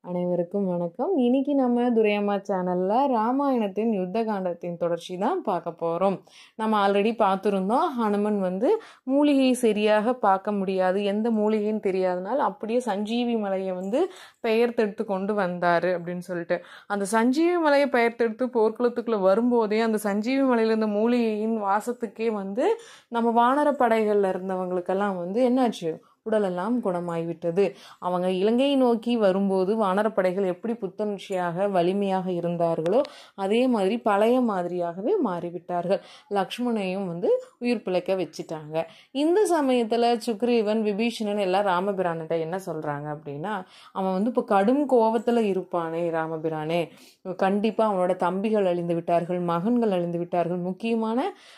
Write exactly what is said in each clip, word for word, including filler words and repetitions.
அனைவருக்கும் வணக்கம். இன்னைக்கு நம்ம துரையம்மா சேனல்ல ராமாயணத்தின் யுத்த காண்டத்தின் தொடர்ச்சி தான் பார்க்க போறோம். நம்ம ஆல்ரெடி பார்த்துருந்தோம். ஹனுமன் வந்து மூலிகையை சரியாக பார்க்க முடியாது, எந்த மூலிகைன்னு தெரியாதனால அப்படியே சஞ்சீவி மலையை வந்து பெயர்த்தெடுத்து கொண்டு வந்தாரு அப்படின்னு சொல்லிட்டு, அந்த சஞ்சீவி மலையை பெயர்த்தெடுத்து போர்க்குளத்துக்குள்ள வரும்போதே அந்த சஞ்சீவி மலையில இருந்த மூலிகையின் வாசத்துக்கே வந்து நம்ம வானர படைகள்ல இருந்தவங்களுக்கெல்லாம் வந்து என்னாச்சு, உடலெல்லாம் குணமாய்விட்டது. அவங்க இலங்கையை நோக்கி வரும்போது வானரப்படைகள் எப்படி புத்துணர்ச்சியாக வலிமையாக இருந்தார்களோ அதே மாதிரி பழைய மாதிரியாகவே மாறிவிட்டார்கள். லக்ஷ்மணையும் வந்து உயிர் பிழைக்க வச்சுட்டாங்க. இந்த சமயத்துல சுக்ரீவன் விபீஷணன் எல்லாம் ராமபிரான்கிட்ட என்ன சொல்றாங்க அப்படின்னா, அவன் வந்து இப்போ கடும் கோபத்துல இருப்பானே ராமபிரானே, கண்டிப்பா அவனோட தம்பிகள் அழிந்து விட்டார்கள், மகன்கள் அழிந்து விட்டார்கள், முக்கியமான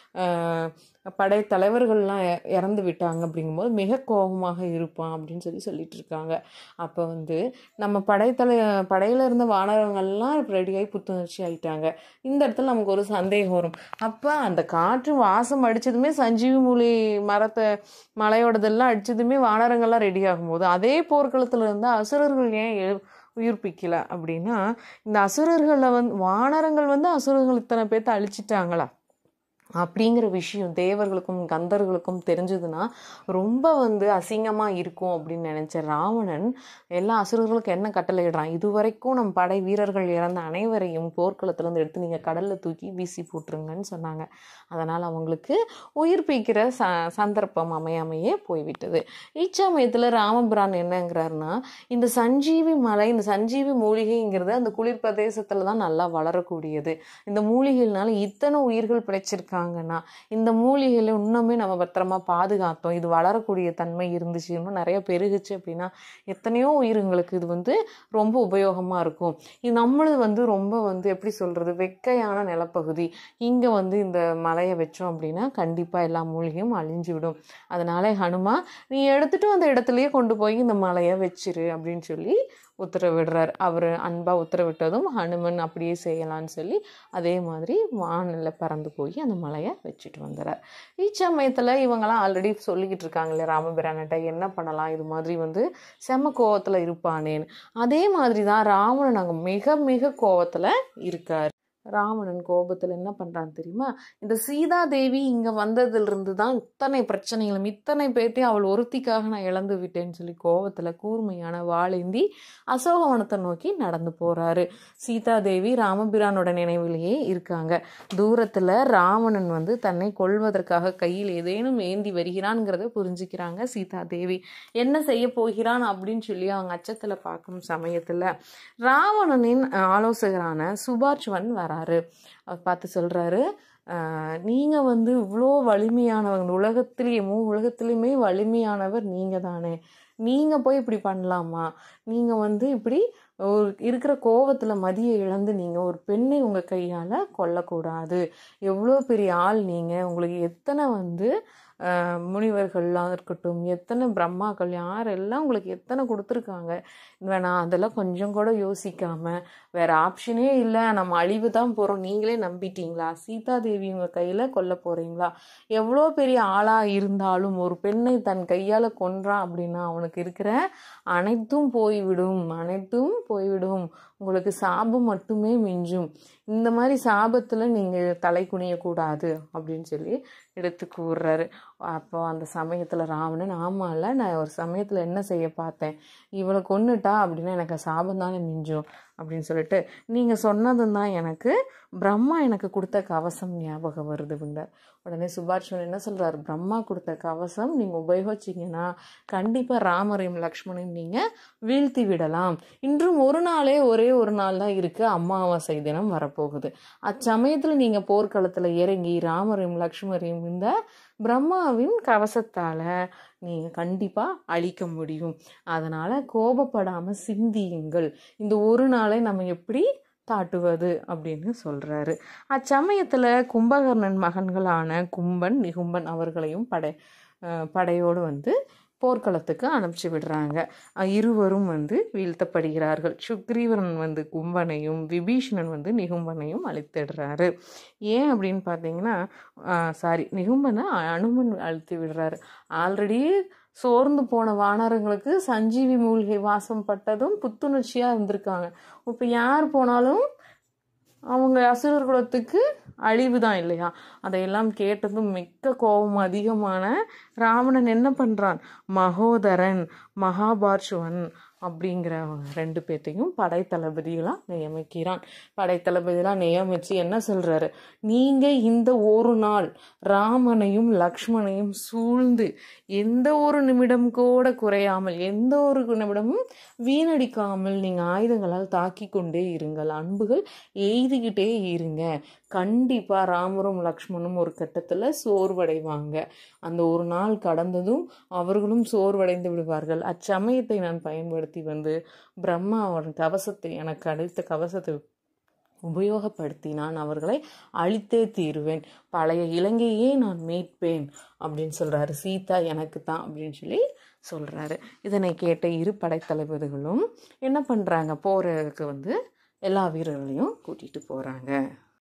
ஆஹ் படை தலைவர்கள்லாம் இறந்து விட்டாங்க, அப்படிங்கும்போது மிக கோபமாக இருப்பான் அப்படின்னு சொல்லி சொல்லிட்டு இருக்காங்க. அப்போ வந்து நம்ம படைத்தலை படையில இருந்த வானரங்கள்லாம் ரெடியாகி புத்துணர்ச்சி ஆயிட்டாங்க. இந்த இடத்துல நமக்கு ஒரு சந்தேகம் வரும். அப்போ அந்த காற்று வாசம் அடிச்சதுமே சஞ்சீவி மூலி மரத்தை மலையோடதெல்லாம் அடிச்சதுமே வானரங்கள்லாம் ரெடி ஆகும்போது அதே போர்க்களத்துல இருந்த அசுரர்கள் ஏன் எழு உயிர்ப்பிக்கல அப்படின்னா, இந்த அசுரர்களை வந்து வானரங்கள் வந்து அசுரர்கள் இத்தனை பேர்த்த அழிச்சிட்டாங்களா அப்படிங்கிற விஷயம் தேவர்களுக்கும் கந்தர்களுக்கும் தெரிஞ்சதுன்னா ரொம்ப வந்து அசிங்கமா இருக்கும் அப்படின்னு நினைச்ச ராவணன் எல்லா அசுரர்களுக்கும் என்ன கட்டளையிடுறான், இதுவரைக்கும் நம்ம படை வீரர்கள் இறந்த அனைவரையும் போர்க்களத்துல இருந்து எடுத்து நீங்க கடல்ல தூக்கி வீசி போட்டுருங்கன்னு சொன்னாங்க. அதனால அவங்களுக்கு உயிர்ப்பிக்கிற ச சந்தர்ப்பம் அமையாமையே போய்விட்டது. இச்சமயத்துல ராமபிரான் என்னங்கிறாருன்னா, இந்த சஞ்சீவி மலை, இந்த சஞ்சீவி மூலிகைங்கிறது அந்த குளிர் பிரதேசத்துலதான் நல்லா வளரக்கூடியது. இந்த மூலிகைனால இத்தனை உயிர்கள் பிழைச்சிருக்காங்க, இந்த மூலிகையில இன்னுமே நம்ம பத்திரமா பாதுகாத்தோம், இது வளரக்கூடிய தன்மை இருந்துச்சு, இன்னும் நிறைய பெருகுச்சு அப்படின்னா எத்தனையோ உயிர்களுக்கு இது வந்து ரொம்ப உபயோகமா இருக்கும். இது நம்மளது வந்து ரொம்ப வந்து எப்படி சொல்றது, வெக்கையான நிலப்பகுதி, இங்க வந்து இந்த மலையை வச்சோம் அப்படின்னா கண்டிப்பா எல்லா மூலிகையும் அழிஞ்சு விடும். அதனால ஹனுமா, நீ எடுத்துட்டு அந்த இடத்துலயே கொண்டு போய் இந்த மலையை வச்சிரு அப்படின்னு சொல்லி உத்தரவிடுறார். அவர் அன்பா உத்தரவிட்டதும் ஹனுமன் அப்படியே செய்யலான்னு சொல்லி அதே மாதிரி வானில பறந்து போய் அந்த மலையை வச்சுட்டு வந்துடுறார். இச்சமயத்துல இவங்கெல்லாம் ஆல்ரெடி சொல்லிக்கிட்டு இருக்காங்களே ராமபிரான்கிட்ட, என்ன பண்ணலாம், இது மாதிரி வந்து செம கோவத்துல இருப்பானேன்னு. அதே மாதிரிதான் ராவணன் அங்க மிக மிக கோவத்துல இருக்காரு. ராவணன் கோபத்துல என்ன பண்றான்னு தெரியுமா, இந்த சீதா தேவி இங்க வந்ததுல இருந்து தான் இத்தனை பிரச்சனைகளும் இத்தனை பேர்த்தையும் அவள் ஒருத்திக்காக நான் இழந்து விட்டேன்னு சொல்லி கோபத்துல கூர்மையான வாளேந்தி அசோகவனத்தை நோக்கி நடந்து போறாரு. சீதா தேவி ராமபிரானோட நினைவிலேயே இருக்காங்க. தூரத்துல ராவணன் வந்து தன்னை கொல்வதற்காக கையில் ஏதேனும் ஏந்தி வருகிறான்ங்கிறத புரிஞ்சுக்கிறாங்க சீதா தேவி. என்ன செய்ய போகிறான் அப்படின்னு சொல்லி அவங்க அச்சத்துல பார்க்கும் சமயத்துல ராவணனின் ஆலோசகரான சுபார்ச்சுவன் வர பார்த்து சொல்றாரு, ஆஹ் நீங்க வந்து இவ்வளோ வலிமையானவங்க, உலகத்திலேயே மூ உலகத்திலேயுமே வலிமையானவர் நீங்க தானே, நீங்க போய் இப்படி பண்ணலாமா, நீங்க வந்து இப்படி ஒரு இருக்கிற கோவத்துல மதியை இழந்து நீங்க ஒரு பெண்ணை உங்க கையால கொல்லக்கூடாது, எவ்வளோ பெரிய ஆள் நீங்க, உங்களுக்கு எத்தனை வந்து ஆஹ் முனிவர்கள்லாம் இருக்கட்டும், எத்தனை பிரம்மாக்கள் யாரெல்லாம் உங்களுக்கு எத்தனை கொடுத்துருக்காங்க, வேணாம் அதெல்லாம் கொஞ்சம் கூட யோசிக்காம வேற ஆப்ஷனே இல்லை, நம்ம அழிவு தான் போறோம், நீங்களே நம்பிட்டீங்களா, சீதா தேவி உங்க கையில கொல்ல போறீங்களா, எவ்வளோ பெரிய ஆளா இருந்தாலும் ஒரு பெண்ணை தன் கையால கொன்றான் அப்படின்னா அவனுக்கு இருக்கிற அனைத்தும் போய்விடும், அனைத்தும் போய்விடும், உங்களுக்கு சாபம் மட்டுமே மிஞ்சும், இந்த மாதிரி சாபத்துல நீங்க தலை குனியக்கூடாது அப்படின்னு சொல்லி எடுத்து கூறுறாரு. அப்போ அந்த சமயத்துல ராவணன், ஆமா இல்ல, நான் ஒரு சமயத்துல என்ன செய்ய பார்த்தேன், இவளை கொன்னுட்டா அப்படின்னா எனக்கு சாபம் தானே மிஞ்சும் அப்படின்னு சொல்லிட்டு, நீங்க சொன்னதும் தான் எனக்கு பிரம்மா எனக்கு கொடுத்த கவசம் ஞாபகம் வருதுங்க. உடனே சுபார்ச்சுவன் என்ன சொல்றாரு, பிரம்மா கொடுத்த கவசம் நீங்க உபயோகிச்சீங்கன்னா கண்டிப்பா ராமரையும் லக்ஷ்மணையும் நீங்க வீழ்த்தி விடலாம். இன்றும் ஒரு நாளே ஒரே ஒரு நாள் தான் இருக்கு, அமாவாசை தினம் வரப்போகுது. அச்சமயத்துல நீங்க போர்க்களத்துல இறங்கி ராமரையும் லக்ஷ்மணையும் இந்த பிரம்மாவின் கவசத்தால நீங்க கண்டிப்பா அழிக்க முடியும். அதனால கோபப்படாம சிந்தியுங்கள், இந்த ஒரு நாளை நம்ம எப்படி தாட்டுவது அப்படின்னு சொல்றாரு. அச்சமயத்துல கும்பகர்ணன் மகன்களான கும்பன் நிகும்பன் அவர்களையும் படை படையோடு வந்து போர்க்களத்துக்கு அனுப்பிச்சி விடுறாங்க. இருவரும் வந்து வீழ்த்தப்படுகிறார்கள். சுக்ரீவன் வந்து கும்பனையும் விபீஷணன் வந்து நிகும்பனையும் அழித்திடுறாரு. ஏன் அப்படின்னு பார்த்தீங்கன்னா சாரி நிகும்பனை அனுமன் அழித்து விடுறாரு. ஆல்ரெடி சோர்ந்து போன வானரங்களுக்கு சஞ்சீவி மூலிகை வாசம் பட்டதும் புத்துணர்ச்சியாக இருந்திருக்காங்க. இப்போ யார் போனாலும் அவங்க அசுரர் குலத்துக்கு அழிவு தான் இல்லையா? அதையெல்லாம் கேட்டதும் மிக்க கோபம் அதிகமான ராவணன் என்ன பண்ணுறான், மகோதரன் மகாபார்ஷுவன் அப்படிங்கிறவங்க ரெண்டு பேர்த்தையும் படைத்தளபதிகளாக நியமிக்கிறான். படைத்தளபதிகளாக நியமித்து என்ன சொல்கிறாரு, நீங்கள் இந்த ஒரு நாள் ராமனையும் லக்ஷ்மணையும் சூழ்ந்து எந்த ஒரு நிமிடம் கூட குறையாமல் எந்த ஒரு நிமிடமும் வீணடிக்காமல் நீங்கள் ஆயுதங்களால் தாக்கி கொண்டே இருங்கள், அன்புகள் எய்துகிட்டே இருங்க. கண்டிப்பாக ராமரும் லக்ஷ்மணும் ஒரு கட்டத்தில் சோர்வடைவாங்க. அந்த ஒரு நாள் கடந்ததும் அவர்களும் சோர்வடைந்து விடுவார்கள். அச்சமயத்தை நான் பயன்படுத்தி வந்து பிரம்மாவோட கவசத்தை எனக்கு அளித்த கவசத்தை உபயோகப்படுத்தி நான் அவர்களை அழித்தே தீருவேன், பழைய இலங்கையே நான் மீட்பேன் அப்படின்னு சொல்றாரு. சீதா எனக்கு தான் அப்படின்னு சொல்லி சொல்றாரு. இதனை கேட்ட இரு படைத்தளபதிகளும் என்ன பண்றாங்க, போறதுக்கு வந்து எல்லா வீரர்களையும் கூட்டிட்டு போறாங்க.